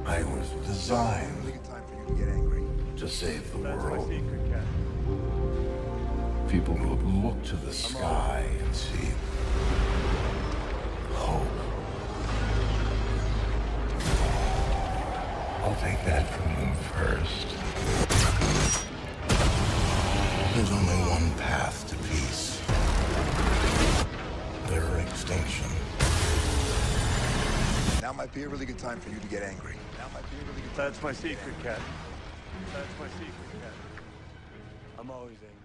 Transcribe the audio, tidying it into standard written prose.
I was designed Really good time for you to get angry. to save the That's my world. secret, Cat. People would look to the sky and see hope. I'll take that from them first. There's only one path to peace. Their extinction. Now might be a really good time for you to get angry. Now might be a really good time. That's my secret, Cat. That's my secret, Cat. I'm always angry.